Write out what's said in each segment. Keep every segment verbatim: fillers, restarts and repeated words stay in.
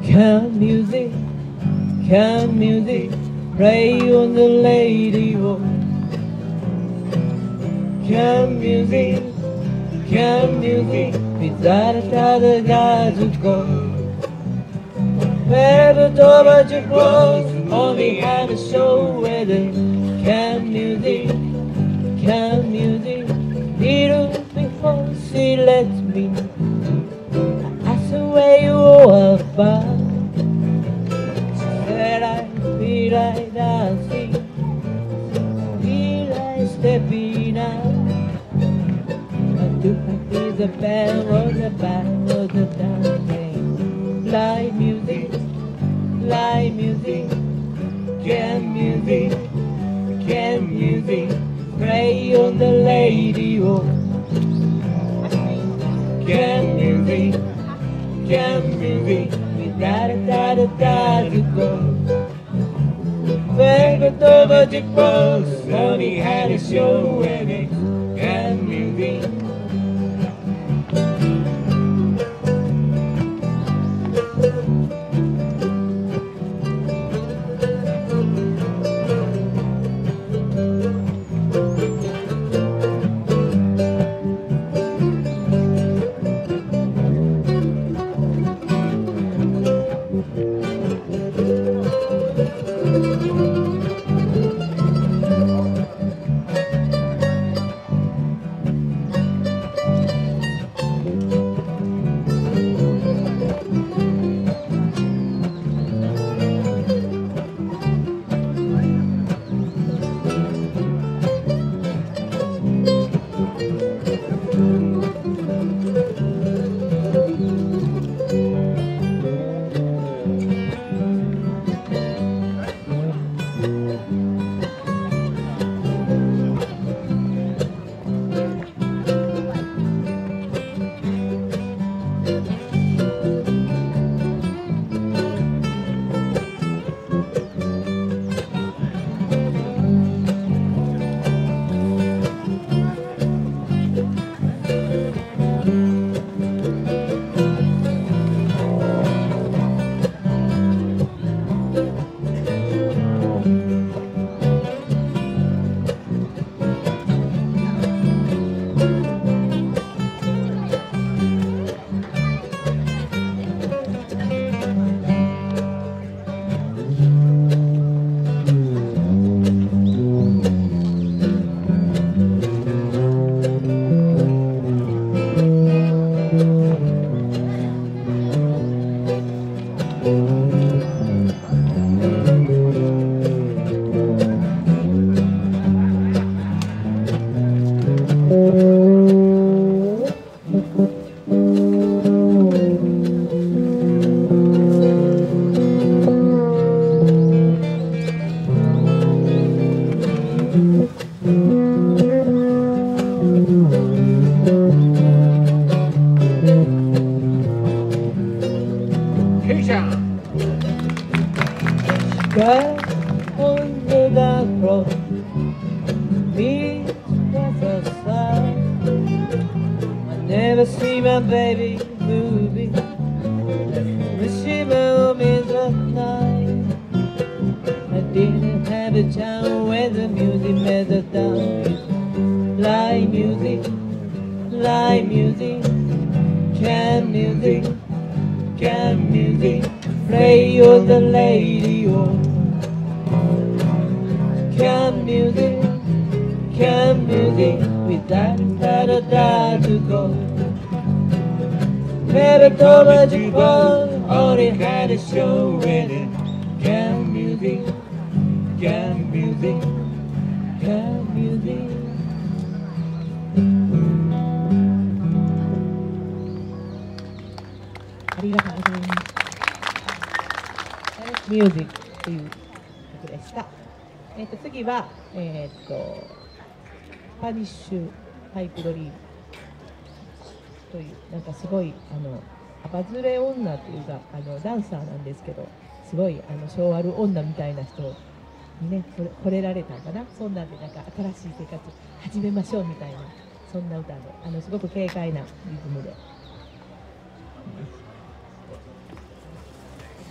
Can music, can music play on the radio? Can music, can music without a guys go? Wherever the magic was, only had a show where they can music, can music. Little before she let me, I asked her where you were about. She said I feel like dancing, feel like stepping out. I took my keys, the band was the band was the dancing. Live music, live music, can music, can music play on the radio? Can music, can music without a da da da to go? Where the magic was, only had a show in it. Can music. On the dark road, me was a sign. I never see my baby moving. When she moved me at night, I didn't have a time when the music made the down. Live music, live music, can music, can music play on the radio? Can music, can music without a da to go? Never told magic ball, only had a show with it. Can music, can music, can music. Music という曲でした。えっと次はえっとスパニッシュパイプドリームというなんかすごいあのバズレ女というかあのダンサーなんですけど、すごいあの性ある女みたいな人にね惚れられたんかな。そんなんでなんか新しい生活始めましょうみたいなそんな歌で、あのすごく軽快なリズムで。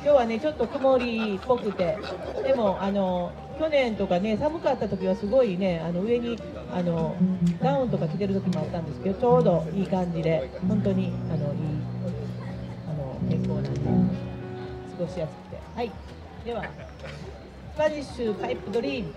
日はねちょっと曇りっぽくて、でもあの去年とかね寒かった時はすごいねあの上にあのダウンとか着てる時もあったんですけど、ちょうどいい感じで本当にあのいいあの天候なんで過ごしやすくて、はい。ではスパニッシュパイプドリーム。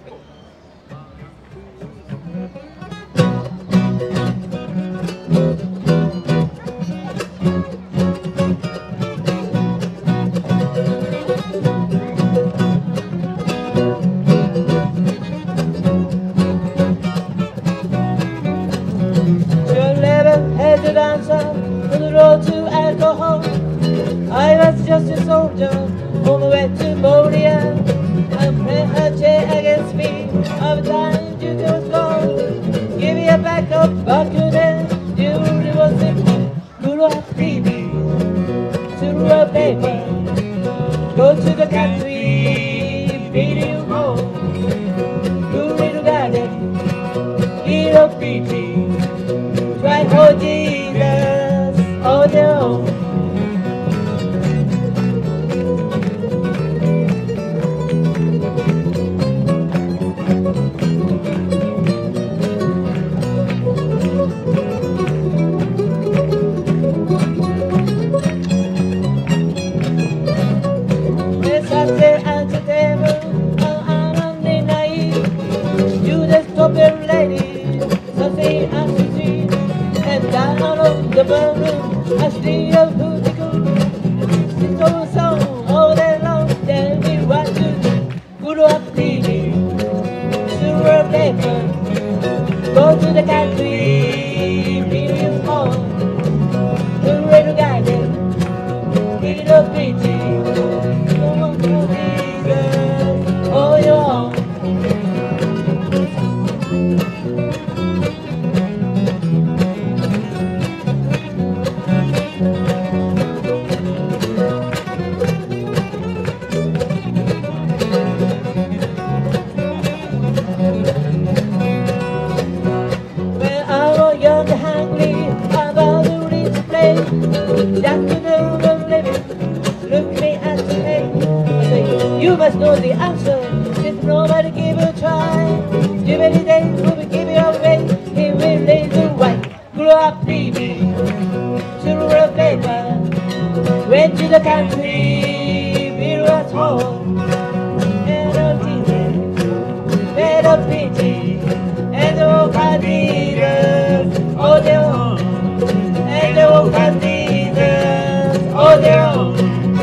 I was just a soldier on the way to Moria. I'm playing her chair against me. Every time you just go, give me a backup, back to them. You was simple, grew up baby, to a baby. Go to the country, beat you home. Go little garden, eat a peachy. Try for Jesus, oh no. The ballroom, I see a hooticle. Sing a song all day long. Tell me what to do. Grow up T V, silver paper. Go to the country, million home. The little garden, little pretty. Come on to Jesus, all your own. You must know the answer, if nobody give a try. Give any day, will we give you away? He will lay the white, grow up baby, silver paper. Went to the country, we were at home. And a teacher, made a pity, and the old candidates, all their own. And the old candidates, all their own.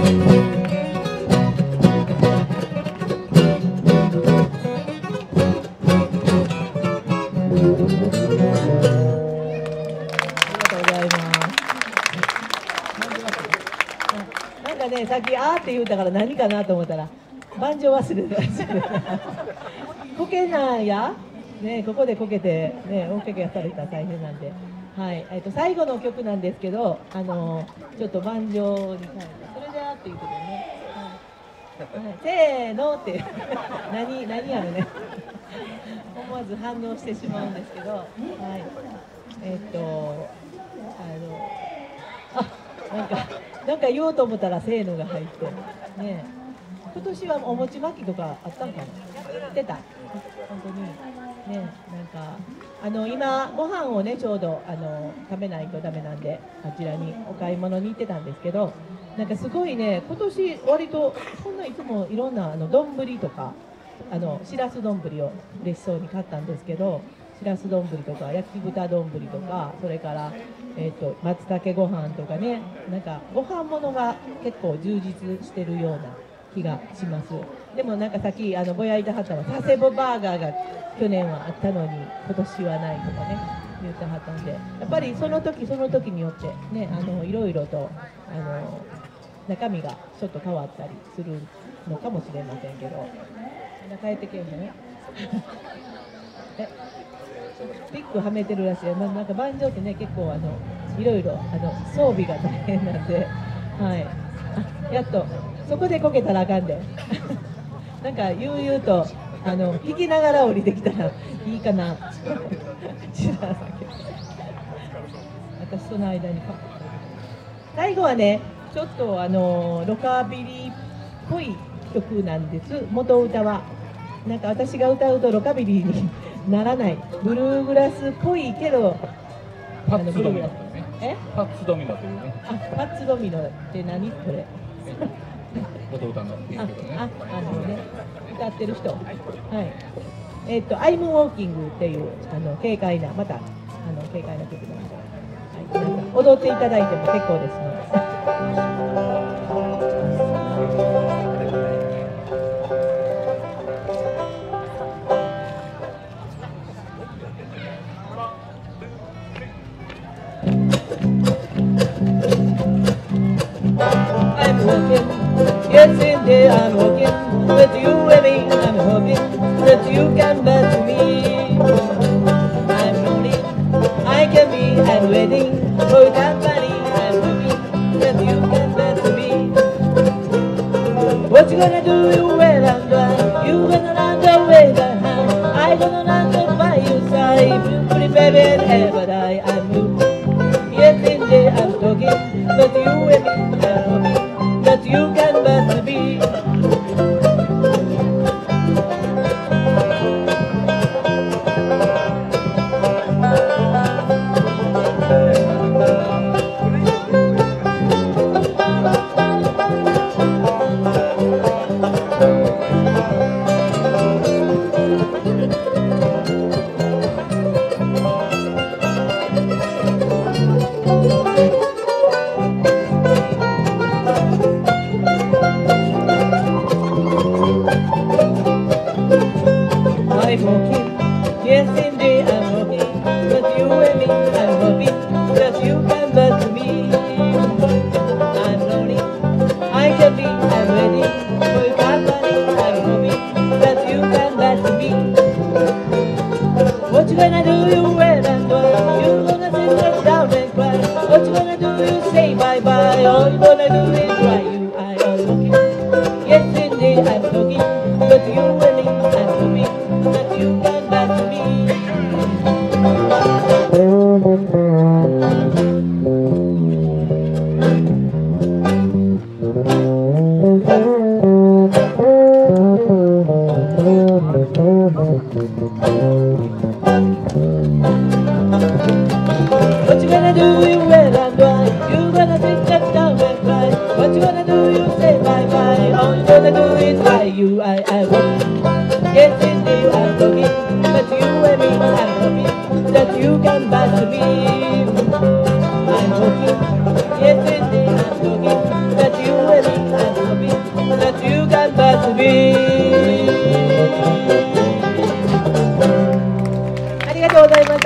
なんかね、さっきあーって言うたから何かなと思ったらバンジョー忘れてらっしゃるこけなんや、ね、ここでこけて、ね、大怪我されたら大変なんで、はい、えっと最後の曲なんですけど、あのちょっとバンジョーに変えて、それであーっていうことでね、はいはい、せーのって何何やろね思わず反応してしまうんですけど、はい、えっとあのあなんかなんか言おうと思ったらせーのが入ってね。今年はお餅巻きとかあったんかな、やってた本当にね。なんかあの今ご飯をねちょうどあの食べないとダメなんで、あちらにお買い物に行ってたんですけど、なんかすごいね今年割とそんないつもいろんなあの丼とかあのしらす丼を嬉しそうに買ったんですけど、しらす丼とか焼き豚丼とか、それから、えー、と松茸ご飯とかね、なんかご飯物が結構充実してるような気がします。でもなんかさっきあのぼやいてはったのは佐世保バーガーが去年はあったのに今年はないとかね言ってはったんで、やっぱりその時その時によってね、あのいろいろとあの中身がちょっと変わったりするのかもしれませんけど、帰ってけえへんねえピックはめてるらしい。なんかバンジョーってね結構あのいろいろあの装備が大変なんで、はい、あやっとそこでこけたらあかんでなんか悠々とあの弾きながら降りてきたらいいかな知らんけど私その間に最後はねちょっとあのロカビリーっぽい曲なんです。元歌はなんか私が歌うとロカビリーにならないブルーグラスっぽいけどパッツドミノというね。 えパッツドミノというね。 あパッツドミノって何これ元歌のですけどね。 あああのね歌ってる人はいえっ、と「アイムウォーキング」っていうあの軽快なまたあの軽快な曲なんで、はい、なんか踊っていただいても結構ですね。I'm walking, yes indeed I'm walking with you and me. I'm hoping that you come back to me. I'm lonely, I can be, I'm waiting for company. I'm hoping that you come back to me. What you gonna do when I'm gone? You gonna run away the hand. I gonna run up by your side. Pretty baby and ever die. I'm moving. Yes, indeed, I'm talking, but you and me, I'm hoping that you can better be. I'm walking, yes indeed I'm walking, but you and me, I'm hoping that you come back to me. I'm lonely, I can be, I'm waiting for your company. I'm hoping that you come back to me. What you gonna do when I'm gone? You gonna sit right down and cry. What you gonna do? You say bye bye. All you gonna do is cry. You I are looking, yes indeed I'm looking, but you and me, I'm hoping that you come back to me. What you gonna do when I'm gone? You gonna sit down and cry. What you gonna do? You say bye bye. All you gonna do is cry. You I I want. Yes indeed I'm looking, but you and me, I'm hoping that you come back to me. I'm hoping, yes indeed I'm looking, that you and me, I'm hoping that you come back to me. ありがとうございます。